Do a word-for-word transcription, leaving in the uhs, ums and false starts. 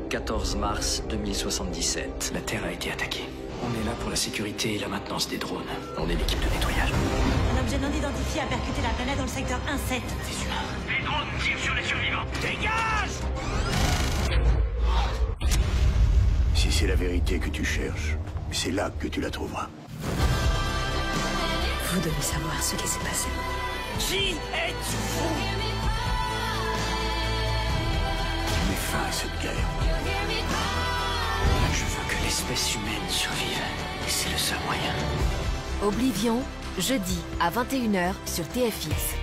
quatorze mars deux mille soixante-dix-sept. La Terre a été attaquée. On est là pour la sécurité et la maintenance des drones. On est l'équipe de nettoyage. Un objet non identifié a percuté la planète dans le secteur un sept. Des humains. Les drones tirent sur les survivants. Dégage! Si c'est la vérité que tu cherches, c'est là que tu la trouveras. Vous devez savoir ce qui s'est passé. Qui êtes-vous? Mets fin à cette guerre. Je veux que l'espèce humaine survive. Et c'est le seul moyen. Oblivion, jeudi à vingt et une heures sur T F X.